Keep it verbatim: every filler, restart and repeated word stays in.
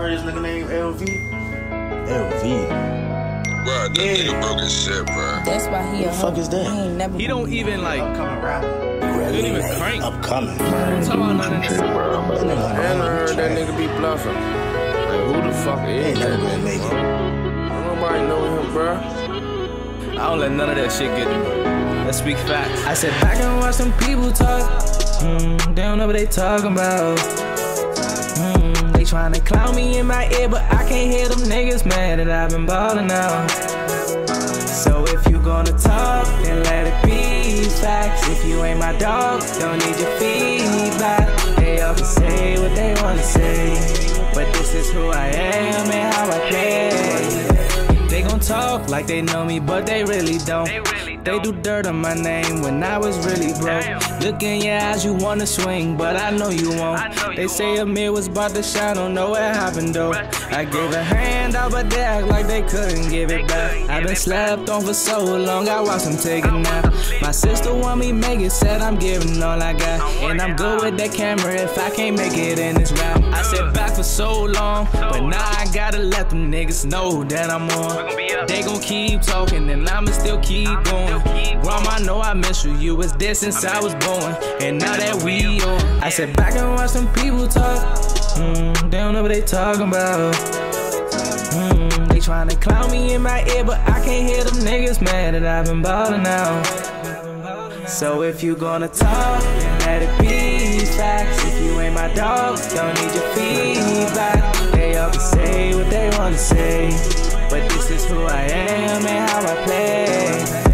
heard this nigga named L V. L V. Bro, that yeah. nigga broke his shit, bro. That's why he Who a the fuck is that? He, ain't never he don't even like upcoming rapper. He don't even crank. Upcoming. I'm talking about none of this. And I heard that nigga be bluffing. Like, who the fuck is that nigga, bro? Nobody know him, bro. I don't let none of that shit get to me. Let's speak facts. I sit back and watch some people talk. Mm, they don't know what they talking about. Mm, they tryna clown me in my ear, but I can't hear them niggas mad that I've been ballin' out. So if you gonna talk, then let it be facts. If you ain't my dog, don't need your feedback. They all can say what they wanna say, but this is who I am and how I play. They gon' talk like they know me, but they really don't. They do dirt on my name when I was really broke. Look in your eyes, you wanna swing, but I know you won't. They say Amir was about to shine, don't know what happened though. I gave a hand out, but they act like they couldn't give it back. I've been slept on for so long, I watched them take a nap. My sister want me make it, said I'm giving all I got. And I'm good with that camera if I can't make it in this rap. I sat back for so long, but now I gotta let them niggas know that I'm on. They gon' keep talking and I'ma still keep going. Grandma, know I miss you, you was there since I was born. And now that we on, I sit back and watch some people talk. Mm, they don't know what they talking about. Mm, they tryna clown me in my ear, but I can't hear them niggas mad that I've been ballin' out. So if you gonna talk, then let it be facts. If you ain't my dog, don't need your feedback. They all can say what they wanna say, but this is who I am and how I play.